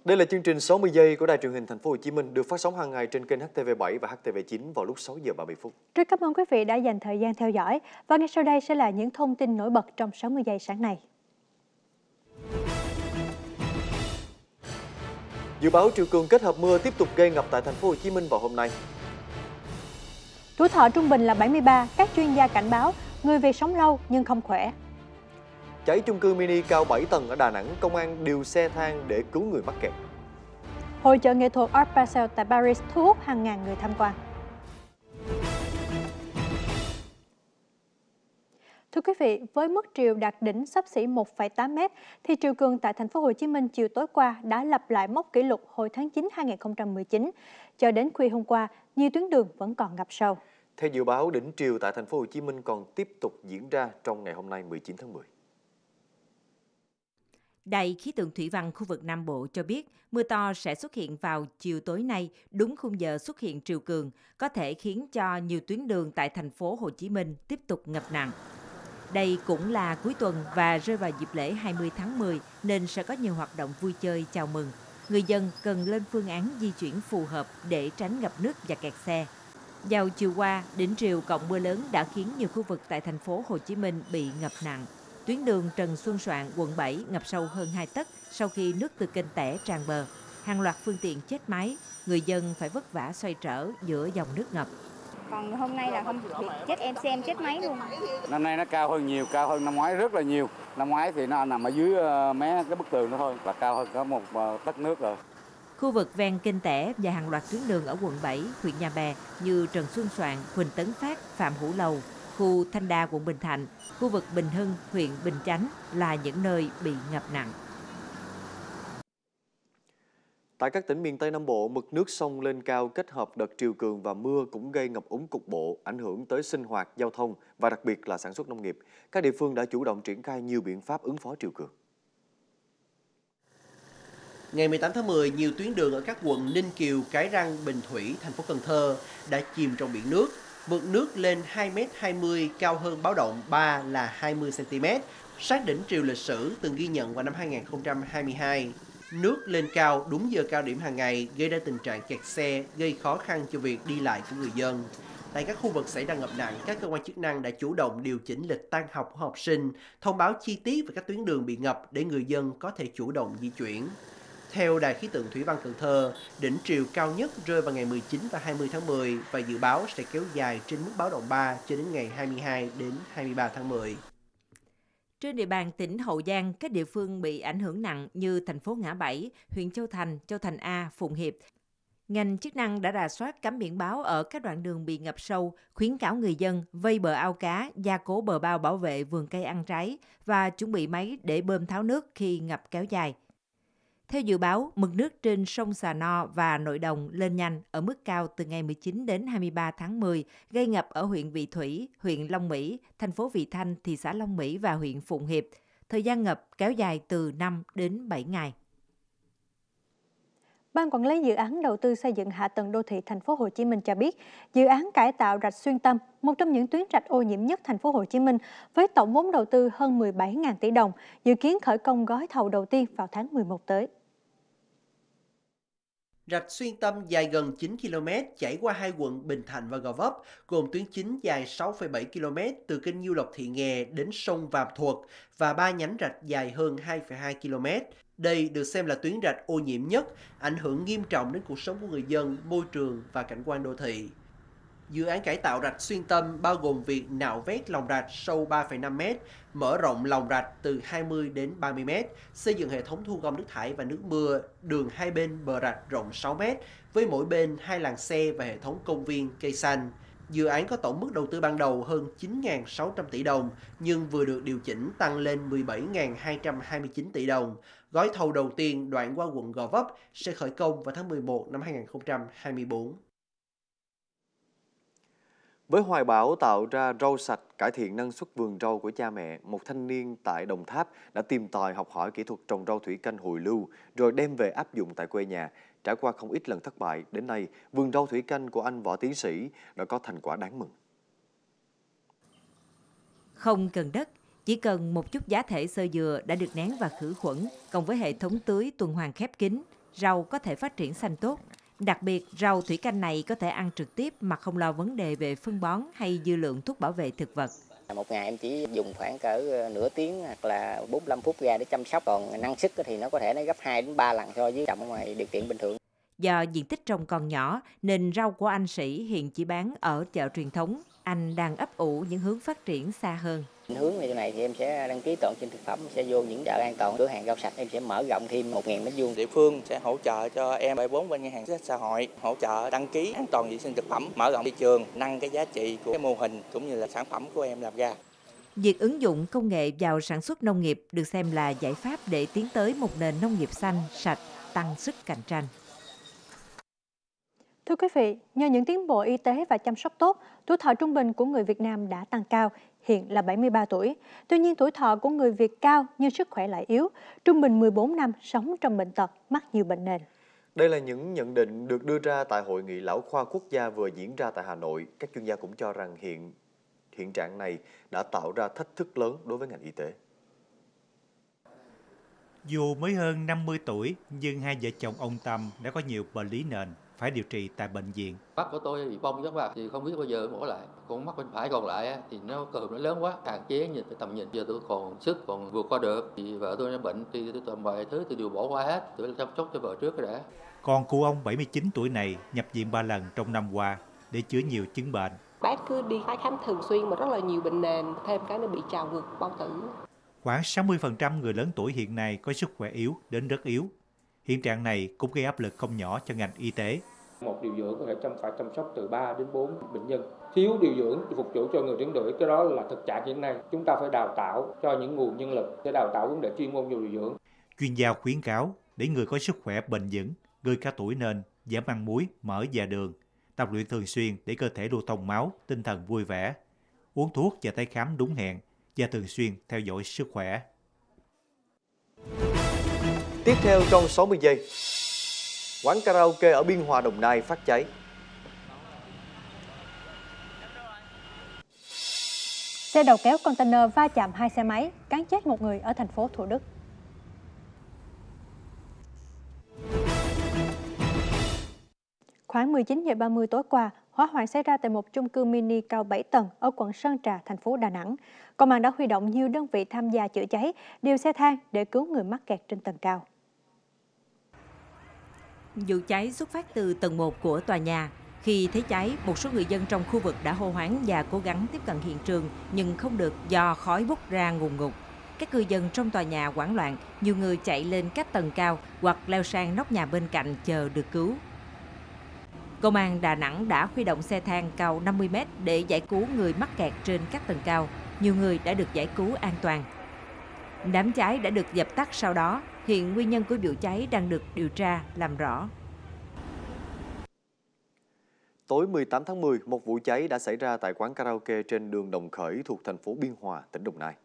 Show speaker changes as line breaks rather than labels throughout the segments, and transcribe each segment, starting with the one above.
Đây là chương trình 60 giây của Đài truyền hình Thành phố Hồ Chí Minh được phát sóng hàng ngày trên kênh HTV7 và HTV9 vào lúc 6 giờ 30 phút.
Rất cảm ơn quý vị đã dành thời gian theo dõi và ngay sau đây sẽ là những thông tin nổi bật trong 60 giây sáng nay.
Dự báo triều cường kết hợp mưa tiếp tục gây ngập tại Thành phố Hồ Chí Minh vào hôm nay.
Tuổi thọ trung bình là 73, các chuyên gia cảnh báo người Việt sống lâu nhưng không khỏe.
Cháy chung cư mini cao 7 tầng ở Đà Nẵng, công an điều xe thang để cứu người mắc kẹt.
Hội chợ nghệ thuật Art Basel tại Paris thu hút hàng ngàn người tham quan. Thưa quý vị, với mức triều đạt đỉnh xấp xỉ 1,8 m thì triều cường tại Thành phố Hồ Chí Minh chiều tối qua đã lập lại mốc kỷ lục hồi tháng 9 2019. Cho đến khuya hôm qua, nhiều tuyến đường vẫn còn ngập sâu.
Theo dự báo, đỉnh triều tại Thành phố Hồ Chí Minh còn tiếp tục diễn ra trong ngày hôm nay 19 tháng 10.
Đài khí tượng thủy văn khu vực Nam Bộ cho biết mưa to sẽ xuất hiện vào chiều tối nay, đúng khung giờ xuất hiện triều cường, có thể khiến cho nhiều tuyến đường tại Thành phố Hồ Chí Minh tiếp tục ngập nặng. Đây cũng là cuối tuần và rơi vào dịp lễ 20 tháng 10 nên sẽ có nhiều hoạt động vui chơi chào mừng. Người dân cần lên phương án di chuyển phù hợp để tránh ngập nước và kẹt xe. Vào chiều qua, đỉnh triều cộng mưa lớn đã khiến nhiều khu vực tại Thành phố Hồ Chí Minh bị ngập nặng. Tuyến đường Trần Xuân Soạn, quận 7 ngập sâu hơn 2 tấc sau khi nước từ kênh Tẻ tràn bờ. Hàng loạt phương tiện chết máy, người dân phải vất vả xoay trở giữa dòng nước ngập.
Còn hôm nay là không bị chết em xem chết máy luôn.
Năm nay nó cao hơn nhiều, cao hơn năm ngoái rất là nhiều. Năm ngoái thì nó nằm ở dưới mé cái bức tường đó thôi, là cao hơn có một tấc nước rồi.
Khu vực ven kênh Tẻ và hàng loạt tuyến đường ở quận 7, huyện Nhà Bè như Trần Xuân Soạn, Huỳnh Tấn Phát, Phạm Hữu Lầu, khu Thanh Đa, quận Bình Thạnh, khu vực Bình Hưng, huyện Bình Chánh là những nơi bị ngập nặng.
Tại các tỉnh miền Tây Nam Bộ, mực nước sông lên cao kết hợp đợt triều cường và mưa cũng gây ngập úng cục bộ, ảnh hưởng tới sinh hoạt, giao thông và đặc biệt là sản xuất nông nghiệp. Các địa phương đã chủ động triển khai nhiều biện pháp ứng phó triều cường.
Ngày 18 tháng 10, nhiều tuyến đường ở các quận Ninh Kiều, Cái Răng, Bình Thủy, thành phố Cần Thơ đã chìm trong biển nước. Mực nước lên 2,20 m, cao hơn báo động 3 là 20 cm, sát đỉnh triều lịch sử từng ghi nhận vào năm 2022. Nước lên cao đúng giờ cao điểm hàng ngày gây ra tình trạng kẹt xe, gây khó khăn cho việc đi lại của người dân. Tại các khu vực xảy ra ngập nặng, các cơ quan chức năng đã chủ động điều chỉnh lịch tan học của học sinh, thông báo chi tiết về các tuyến đường bị ngập để người dân có thể chủ động di chuyển. Theo Đài khí tượng thủy văn Cần Thơ, đỉnh triều cao nhất rơi vào ngày 19 và 20 tháng 10 và dự báo sẽ kéo dài trên mức báo động 3 cho đến ngày 22 đến 23 tháng 10.
Trên địa bàn tỉnh Hậu Giang, các địa phương bị ảnh hưởng nặng như thành phố Ngã Bảy, huyện Châu Thành A, Phụng Hiệp. Ngành chức năng đã rà soát cắm biển báo ở các đoạn đường bị ngập sâu, khuyến cáo người dân vây bờ ao cá, gia cố bờ bao bảo vệ vườn cây ăn trái và chuẩn bị máy để bơm tháo nước khi ngập kéo dài. Theo dự báo, mực nước trên sông Sà No và Nội Đồng lên nhanh ở mức cao từ ngày 19 đến 23 tháng 10, gây ngập ở huyện Vị Thủy, huyện Long Mỹ, thành phố Vị Thanh, thị xã Long Mỹ và huyện Phụng Hiệp. Thời gian ngập kéo dài từ 5 đến 7 ngày.
Ban quản lý dự án đầu tư xây dựng hạ tầng đô thị Thành phố Hồ Chí Minh cho biết, dự án cải tạo rạch Xuyên Tâm, một trong những tuyến rạch ô nhiễm nhất Thành phố Hồ Chí Minh, với tổng vốn đầu tư hơn 17.000 tỷ đồng, dự kiến khởi công gói thầu đầu tiên vào tháng 11 tới.
Rạch Xuyên Tâm dài gần 9 km chảy qua hai quận Bình Thạnh và Gò Vấp, gồm tuyến chính dài 6,7 km từ kênh Nhiêu Lộc Thị Nghè đến sông Vàm Thuật và 3 nhánh rạch dài hơn 2,2 km. Đây được xem là tuyến rạch ô nhiễm nhất, ảnh hưởng nghiêm trọng đến cuộc sống của người dân, môi trường và cảnh quan đô thị. Dự án cải tạo rạch Xuyên Tâm bao gồm việc nạo vét lòng rạch sâu 3,5 m, mở rộng lòng rạch từ 20 đến 30 m, xây dựng hệ thống thu gom nước thải và nước mưa, đường hai bên bờ rạch rộng 6 m, với mỗi bên 2 làn xe và hệ thống công viên cây xanh. Dự án có tổng mức đầu tư ban đầu hơn 9.600 tỷ đồng, nhưng vừa được điều chỉnh tăng lên 17.229 tỷ đồng. Gói thầu đầu tiên đoạn qua quận Gò Vấp sẽ khởi công vào tháng 11 năm 2024.
Với hoài bão tạo ra rau sạch, cải thiện năng suất vườn rau của cha mẹ, một thanh niên tại Đồng Tháp đã tìm tòi học hỏi kỹ thuật trồng rau thủy canh hồi lưu, rồi đem về áp dụng tại quê nhà. Trải qua không ít lần thất bại, đến nay, vườn rau thủy canh của anh Võ Tiến Sĩ đã có thành quả đáng mừng.
Không cần đất, chỉ cần một chút giá thể xơ dừa đã được nén và khử khuẩn, cộng với hệ thống tưới tuần hoàn khép kín. rau có thể phát triển xanh tốt. Đặc biệt, rau thủy canh này có thể ăn trực tiếp mà không lo vấn đề về phân bón hay dư lượng thuốc bảo vệ thực vật.
Một ngày em chỉ dùng khoảng cỡ nửa tiếng hoặc là 45 phút ra để chăm sóc, còn năng suất thì nó có thể nó gấp 2 đến 3 lần so với trồng ở ngoài điều kiện bình thường.
Do diện tích trồng còn nhỏ nên rau của anh Sĩ hiện chỉ bán ở chợ truyền thống. Anh đang ấp ủ những hướng phát triển xa hơn.
Hướng về chỗ này thì em sẽ đăng ký toàn trên thực phẩm, sẽ vô những chợ an toàn, cửa hàng rau sạch, em sẽ mở rộng thêm 1.000 m².
Địa phương sẽ hỗ trợ cho em vay vốn bên ngân hàng chính sách xã hội, hỗ trợ đăng ký an toàn vệ sinh thực phẩm, mở rộng thị trường, nâng cái giá trị của cái mô hình cũng như là sản phẩm của em làm ra.
Việc ứng dụng công nghệ vào sản xuất nông nghiệp được xem là giải pháp để tiến tới một nền nông nghiệp xanh, sạch, tăng sức cạnh tranh.
Thưa quý vị, nhờ những tiến bộ y tế và chăm sóc tốt, tuổi thọ trung bình của người Việt Nam đã tăng cao, hiện là 73 tuổi. Tuy nhiên, tuổi thọ của người Việt cao nhưng sức khỏe lại yếu, trung bình 14 năm sống trong bệnh tật, mắc nhiều bệnh nền.
Đây là những nhận định được đưa ra tại Hội nghị Lão khoa Quốc gia vừa diễn ra tại Hà Nội. Các chuyên gia cũng cho rằng hiện trạng này đã tạo ra thách thức lớn đối với ngành y tế.
Dù mới hơn 50 tuổi, nhưng hai vợ chồng ông Tâm đã có nhiều bệnh lý nền, phải điều trị tại bệnh viện.
Mắt của tôi bị bong giác mạc thì không biết bao giờ mổ lại. Còn mắt bên phải còn lại thì nó cườm nó lớn quá, hạn chế nhìn tầm nhìn. Giờ tôi còn sức còn vượt qua được. Thì vợ tôi nó bệnh thì tôi tầm vài thứ tôi đều bỏ qua hết. Tôi chăm sóc cho vợ trước rồi đã.
Còn cụ ông 79 tuổi này nhập viện 3 lần trong năm qua để chữa nhiều chứng bệnh.
Bác cứ đi tái khám thường xuyên mà rất là nhiều bệnh nền, thêm cái nó bị trào ngược bao tử.
Khoảng 60% người lớn tuổi hiện nay có sức khỏe yếu đến rất yếu. Hiện trạng này cũng gây áp lực không nhỏ cho ngành y tế.
Một điều dưỡng có thể phải chăm sóc từ 3 đến 4 bệnh nhân. Thiếu điều dưỡng phục vụ cho người lớn tuổi, cái đó là thực trạng hiện nay. Chúng ta phải đào tạo cho những nguồn nhân lực để đào tạo vấn đề chuyên môn điều dưỡng.
Chuyên gia khuyến cáo để người có sức khỏe bền vững, người cao tuổi nên giảm ăn muối, mỡ và đường, tập luyện thường xuyên để cơ thể lưu thông máu, tinh thần vui vẻ, uống thuốc và tái khám đúng hẹn và thường xuyên theo dõi sức khỏe.
Tiếp theo trong 60 giây, quán karaoke ở Biên Hòa, Đồng Nai phát cháy.
Xe đầu kéo container va chạm 2 xe máy, cán chết một người ở thành phố Thủ Đức. Khoảng 19 giờ 30 tối qua, hỏa hoạn xảy ra tại một chung cư mini cao 7 tầng ở quận Sơn Trà, thành phố Đà Nẵng. Công an đã huy động nhiều đơn vị tham gia chữa cháy, điều xe thang để cứu người mắc kẹt trên tầng cao.
Vụ cháy xuất phát từ tầng 1 của tòa nhà. Khi thấy cháy, một số người dân trong khu vực đã hô hoáng và cố gắng tiếp cận hiện trường, nhưng không được do khói bốc ra ngùn ngụt. Các cư dân trong tòa nhà hoảng loạn, nhiều người chạy lên các tầng cao hoặc leo sang nóc nhà bên cạnh chờ được cứu. Công an Đà Nẵng đã huy động xe thang cao 50 m để giải cứu người mắc kẹt trên các tầng cao. Nhiều người đã được giải cứu an toàn. Đám cháy đã được dập tắt sau đó. Hiện nguyên nhân của vụ cháy đang được điều tra, làm rõ.
Tối 18 tháng 10, một vụ cháy đã xảy ra tại quán karaoke trên đường Đồng Khởi thuộc thành phố Biên Hòa, tỉnh Đồng Nai.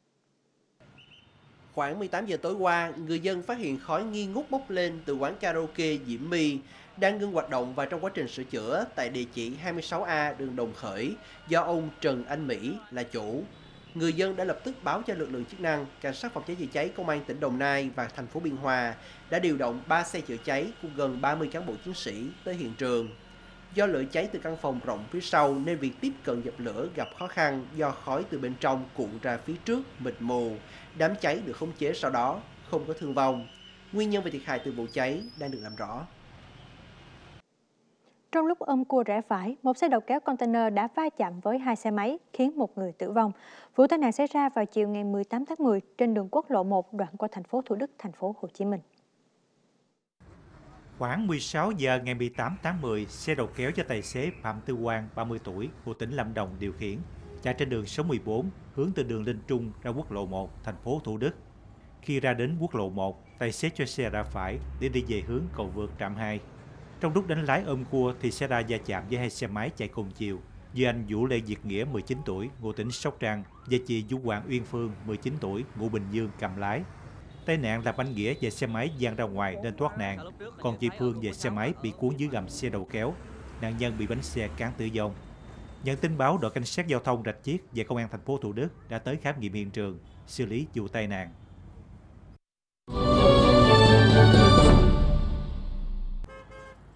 Khoảng 18 giờ tối qua, người dân phát hiện khói nghi ngút bốc lên từ quán karaoke Diễm My đang ngưng hoạt động và trong quá trình sửa chữa tại địa chỉ 26A đường Đồng Khởi do ông Trần Anh Mỹ là chủ. Người dân đã lập tức báo cho lực lượng chức năng. Cảnh sát phòng cháy chữa cháy công an tỉnh Đồng Nai và thành phố Biên Hòa đã điều động 3 xe chữa cháy cùng gần 30 cán bộ chiến sĩ tới hiện trường. Do lửa cháy từ căn phòng rộng phía sau nên việc tiếp cận dập lửa gặp khó khăn do khói từ bên trong cuộn ra phía trước mịt mù. Đám cháy được khống chế sau đó, không có thương vong. Nguyên nhân về thiệt hại từ vụ cháy đang được làm rõ.
Trong lúc ôm cua rẽ phải, một xe đầu kéo container đã va chạm với 2 xe máy, khiến một người tử vong. Vụ tai nạn xảy ra vào chiều ngày 18 tháng 10 trên đường quốc lộ 1 đoạn qua thành phố Thủ Đức, thành phố Hồ Chí Minh.
Khoảng 16 giờ ngày 18 tháng 10, xe đầu kéo do tài xế Phạm Tư Quang, 30 tuổi, của tỉnh Lâm Đồng điều khiển, chạy trên đường số 14, hướng từ đường Linh Trung ra quốc lộ 1, thành phố Thủ Đức. Khi ra đến quốc lộ 1, tài xế cho xe ra phải để đi về hướng cầu vượt trạm 2. Trong lúc đánh lái ôm cua thì xe ra va chạm với 2 xe máy chạy cùng chiều, do anh Vũ Lê Việt Nghĩa, 19 tuổi, ngụ tỉnh Sóc Trăng, và chị Vũ Hoàng Uyên Phương, 19 tuổi, ngụ Bình Dương cầm lái. Tai nạn làm anh Nghĩa và xe máy văng ra ngoài nên thoát nạn, còn chị Phương và xe máy bị cuốn dưới gầm xe đầu kéo. Nạn nhân bị bánh xe cán tử vong. Nhận tin báo, đội cảnh sát giao thông Rạch Chiếc và công an thành phố Thủ Đức đã tới khám nghiệm hiện trường, xử lý vụ tai nạn.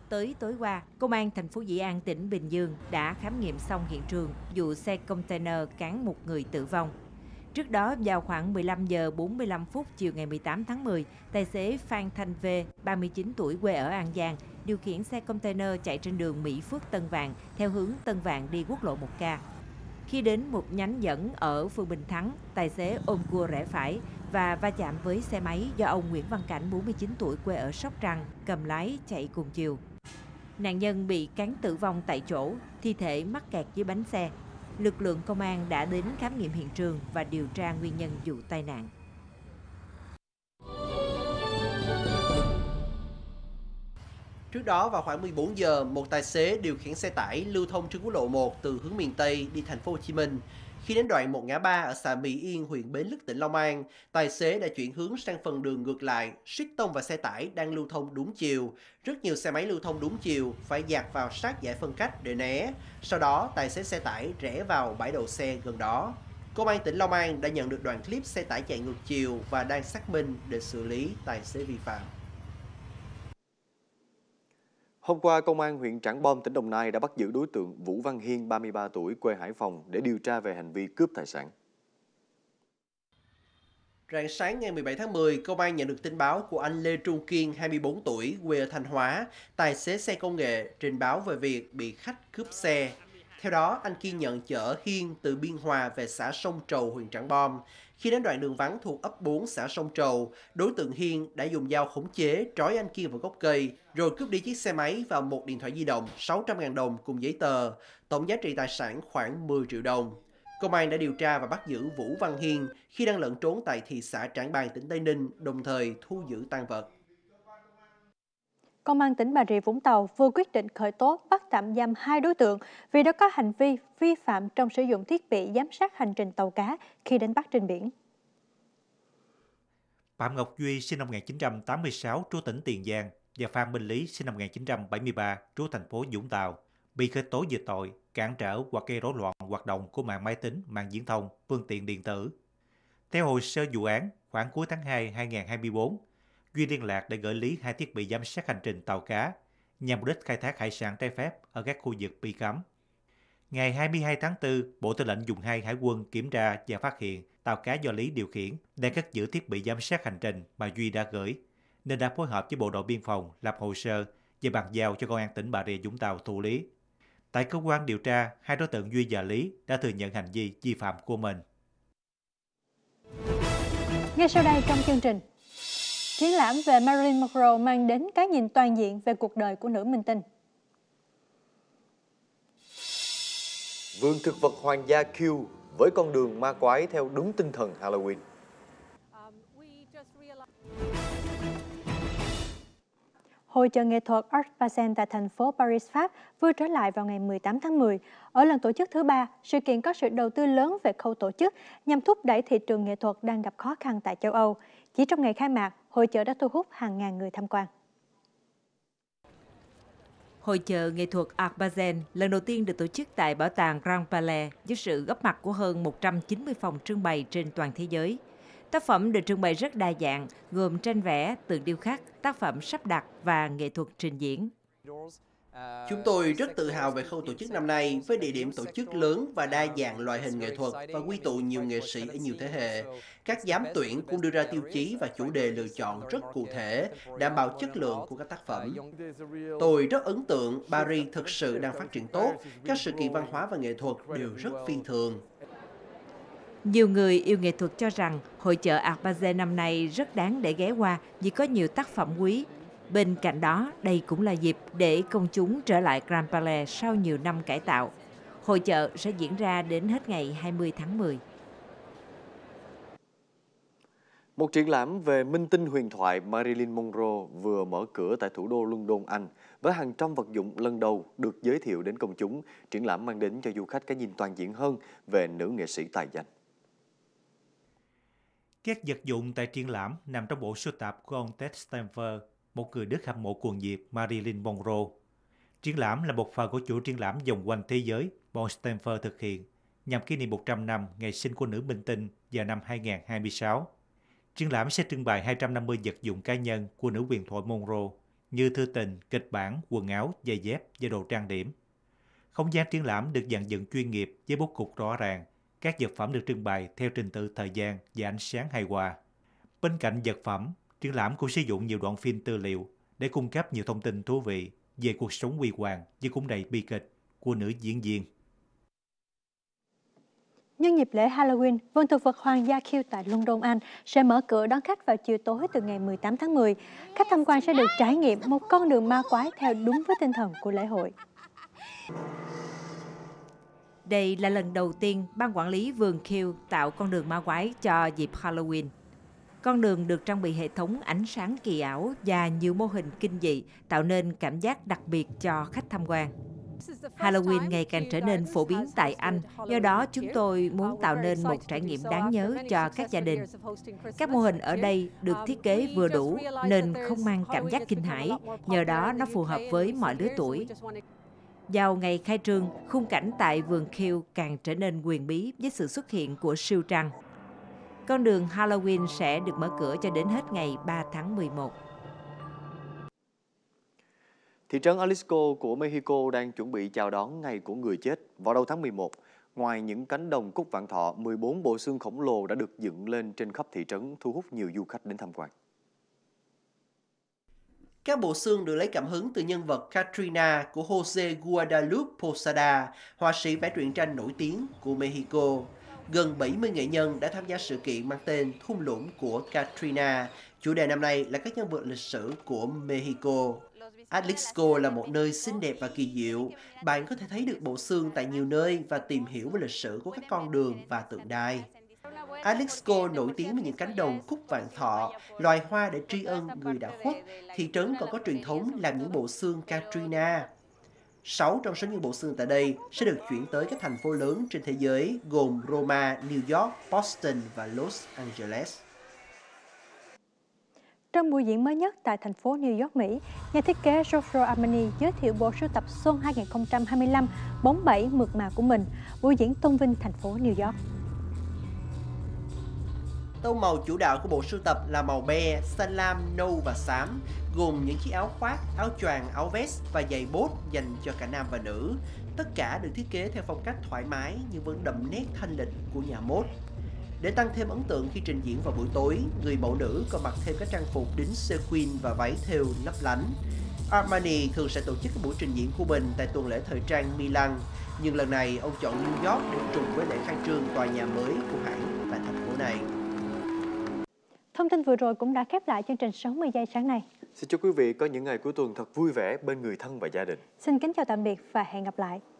Tới tối qua, Công an thành phố Dĩ An, tỉnh Bình Dương đã khám nghiệm xong hiện trường vụ xe container cán một người tử vong. Trước đó, vào khoảng 15 giờ 45 phút chiều ngày 18 tháng 10, tài xế Phan Thanh V, 39 tuổi quê ở An Giang, điều khiển xe container chạy trên đường Mỹ Phước Tân Vạn theo hướng Tân Vạn đi quốc lộ 1K. Khi đến một nhánh dẫn ở phường Bình Thắng, tài xế ôm cua rẽ phải và va chạm với xe máy do ông Nguyễn Văn Cảnh, 49 tuổi quê ở Sóc Trăng, cầm lái chạy cùng chiều. Nạn nhân bị cán tử vong tại chỗ, thi thể mắc kẹt dưới bánh xe. Lực lượng công an đã đến khám nghiệm hiện trường và điều tra nguyên nhân vụ tai nạn.
Trước đó vào khoảng 14 giờ, một tài xế điều khiển xe tải lưu thông trên quốc lộ 1 từ hướng miền Tây đi thành phố Hồ Chí Minh. Khi đến đoạn một ngã ba ở xã Mỹ Yên, huyện Bến Lức, tỉnh Long An, tài xế đã chuyển hướng sang phần đường ngược lại, suýt tông vào xe tải đang lưu thông đúng chiều. Rất nhiều xe máy lưu thông đúng chiều phải dạt vào sát giải phân cách để né. Sau đó, tài xế xe tải rẽ vào bãi đậu xe gần đó. Công an tỉnh Long An đã nhận được đoạn clip xe tải chạy ngược chiều và đang xác minh để xử lý tài xế vi phạm.
Hôm qua, Công an huyện Trảng Bom, tỉnh Đồng Nai đã bắt giữ đối tượng Vũ Văn Hiên, 33 tuổi, quê Hải Phòng để điều tra về hành vi cướp tài sản.
Rạng sáng ngày 17 tháng 10, Công an nhận được tin báo của anh Lê Trung Kiên, 24 tuổi, quê ở Thanh Hóa, tài xế xe công nghệ, trình báo về việc bị khách cướp xe. Theo đó, anh Kiên nhận chở Hiên từ Biên Hòa về xã Sông Trầu, huyện Trảng Bom. Khi đến đoạn đường vắng thuộc ấp 4 xã Sông Trầu, đối tượng Hiên đã dùng dao khống chế trói anh Kiên vào gốc cây, rồi cướp đi chiếc xe máy và một điện thoại di động 600.000 đồng cùng giấy tờ, tổng giá trị tài sản khoảng 10 triệu đồng. Công an đã điều tra và bắt giữ Vũ Văn Hiên khi đang lẫn trốn tại thị xã Trảng Bàng, tỉnh Tây Ninh, đồng thời thu giữ tang vật.
Công an tỉnh Bà Rịa Vũng Tàu vừa quyết định khởi tố bắt tạm giam 2 đối tượng vì đã có hành vi vi phạm trong sử dụng thiết bị giám sát hành trình tàu cá khi đánh bắt trên biển.
Phạm Ngọc Duy sinh năm 1986 trú tỉnh Tiền Giang và Phan Minh Lý sinh năm 1973 trú thành phố Vũng Tàu bị khởi tố về tội cản trở hoặc gây rối loạn hoạt động của mạng máy tính, mạng viễn thông, phương tiện điện tử. Theo hồ sơ vụ án, khoảng cuối tháng 2 2024, Duy liên lạc để gửi lý 2 thiết bị giám sát hành trình tàu cá nhằm mục đích khai thác hải sản trái phép ở các khu vực bị cấm. Ngày 22 tháng 4, Bộ Tư lệnh Vùng 2 Hải quân kiểm tra và phát hiện tàu cá do Lý điều khiển đang cất giữ thiết bị giám sát hành trình mà Duy đã gửi, nên đã phối hợp với Bộ đội Biên phòng lập hồ sơ và bàn giao cho Công an tỉnh Bà Rịa Vũng Tàu thụ lý. Tại cơ quan điều tra, 2 đối tượng Duy và Lý đã thừa nhận hành vi vi phạm của mình.
Ngay sau đây trong chương trình, triển lãm về Marilyn Monroe mang đến cái nhìn toàn diện về cuộc đời của nữ minh tinh.
Vườn thực vật hoàng gia Kew với con đường ma quái theo đúng tinh thần Halloween.
Hội chợ nghệ thuật Art Basel tại thành phố Paris, Pháp vừa trở lại vào ngày 18 tháng 10. Ở lần tổ chức thứ 3, sự kiện có sự đầu tư lớn về khâu tổ chức nhằm thúc đẩy thị trường nghệ thuật đang gặp khó khăn tại châu Âu. Chỉ trong ngày khai mạc, hội chợ đã thu hút hàng ngàn người tham quan.
Hội chợ nghệ thuật Art Basel lần đầu tiên được tổ chức tại Bảo tàng Grand Palais với sự góp mặt của hơn 190 phòng trưng bày trên toàn thế giới. Tác phẩm được trưng bày rất đa dạng, gồm tranh vẽ, tượng điêu khắc, tác phẩm sắp đặt và nghệ thuật trình diễn.
Chúng tôi rất tự hào về khâu tổ chức năm nay với địa điểm tổ chức lớn và đa dạng loại hình nghệ thuật và quy tụ nhiều nghệ sĩ ở nhiều thế hệ. Các giám tuyển cũng đưa ra tiêu chí và chủ đề lựa chọn rất cụ thể, đảm bảo chất lượng của các tác phẩm. Tôi rất ấn tượng, Paris thực sự đang phát triển tốt, các sự kiện văn hóa và nghệ thuật đều rất phi thường.
Nhiều người yêu nghệ thuật cho rằng hội chợ Art Basel năm nay rất đáng để ghé qua vì có nhiều tác phẩm quý. Bên cạnh đó, đây cũng là dịp để công chúng trở lại Grand Palais sau nhiều năm cải tạo. Hội chợ sẽ diễn ra đến hết ngày 20 tháng 10.
Một triển lãm về minh tinh huyền thoại Marilyn Monroe vừa mở cửa tại thủ đô London, Anh. Với hàng trăm vật dụng lần đầu được giới thiệu đến công chúng, triển lãm mang đến cho du khách cái nhìn toàn diện hơn về nữ nghệ sĩ tài danh.
Các vật dụng tại triển lãm nằm trong bộ sưu tập của ông Ted Stamper, một người Đức hâm mộ cuồng nhiệt Marilyn Monroe. Triển lãm là một phần của chuỗi triển lãm vòng quanh thế giới mà ông Stamper thực hiện nhằm kỷ niệm 100 năm ngày sinh của nữ minh tinh vào năm 2026. Triển lãm sẽ trưng bày 250 vật dụng cá nhân của nữ huyền thoại Monroe như thư tình, kịch bản, quần áo, giày dép và đồ trang điểm. Không gian triển lãm được dàn dựng chuyên nghiệp với bố cục rõ ràng. Các vật phẩm được trưng bày theo trình tự thời gian và ánh sáng hài hòa. Bên cạnh vật phẩm, triển lãm cũng sử dụng nhiều đoạn phim tư liệu để cung cấp nhiều thông tin thú vị về cuộc sống huy hoàng nhưng cũng đầy bi kịch của nữ diễn viên.
Nhân dịp lễ Halloween, vườn thực vật Hoàng gia Kew tại London, Anh sẽ mở cửa đón khách vào chiều tối từ ngày 18 tháng 10. Khách tham quan sẽ được trải nghiệm một con đường ma quái theo đúng với tinh thần của lễ hội.
Đây là lần đầu tiên ban quản lý vườn Kew tạo con đường ma quái cho dịp Halloween. Con đường được trang bị hệ thống ánh sáng kỳ ảo và nhiều mô hình kinh dị tạo nên cảm giác đặc biệt cho khách tham quan. Halloween ngày càng trở nên phổ biến tại Anh, do đó chúng tôi muốn tạo nên một trải nghiệm đáng nhớ cho các gia đình. Các mô hình ở đây được thiết kế vừa đủ nên không mang cảm giác kinh hãi, nhờ đó nó phù hợp với mọi lứa tuổi. Vào ngày khai trương, khung cảnh tại vườn Kew càng trở nên huyền bí với sự xuất hiện của siêu trăng. Con đường Halloween sẽ được mở cửa cho đến hết ngày 3 tháng 11.
Thị trấn Jalisco của Mexico đang chuẩn bị chào đón Ngày của Người chết vào đầu tháng 11. Ngoài những cánh đồng cúc vạn thọ, 14 bộ xương khổng lồ đã được dựng lên trên khắp thị trấn, thu hút nhiều du khách đến tham quan.
Các bộ xương được lấy cảm hứng từ nhân vật Katrina của Jose Guadalupe Posada, họa sĩ vẽ truyện tranh nổi tiếng của Mexico. Gần 70 nghệ nhân đã tham gia sự kiện mang tên Thung lũng của Katrina. Chủ đề năm nay là các nhân vật lịch sử của Mexico. Jalisco là một nơi xinh đẹp và kỳ diệu. Bạn có thể thấy được bộ xương tại nhiều nơi và tìm hiểu về lịch sử của các con đường và tượng đài. Jalisco nổi tiếng với những cánh đồng cúc vạn thọ, loài hoa để tri ân người đã khuất. Thị trấn còn có truyền thống làm những bộ xương Katrina. 6 trong số những bộ xương tại đây sẽ được chuyển tới các thành phố lớn trên thế giới gồm Roma, New York, Boston và Los Angeles.
Trong buổi diễn mới nhất tại thành phố New York, Mỹ, nhà thiết kế Giorgio Armani giới thiệu bộ sưu tập Xuân 2025 bóng bẩy mượt mà của mình, buổi diễn tôn vinh thành phố New York.
Tông màu chủ đạo của bộ sưu tập là màu be, xanh lam, nâu và xám, gồm những chiếc áo khoác, áo choàng, áo vest và giày bốt dành cho cả nam và nữ. Tất cả được thiết kế theo phong cách thoải mái nhưng vẫn đậm nét thanh lịch của nhà mốt. Để tăng thêm ấn tượng khi trình diễn vào buổi tối, người mẫu nữ còn mặc thêm các trang phục đính sequin và váy thêu lấp lánh. Armani thường sẽ tổ chức các buổi trình diễn của mình tại tuần lễ thời trang Milan, nhưng lần này ông chọn New York để trùng với lễ khai trương tòa nhà mới của hãng tại thành phố này.
Thông tin vừa rồi cũng đã khép lại chương trình 60 giây sáng nay.
Xin chúc quý vị có những ngày cuối tuần thật vui vẻ bên người thân và gia đình.
Xin kính chào tạm biệt và hẹn gặp lại.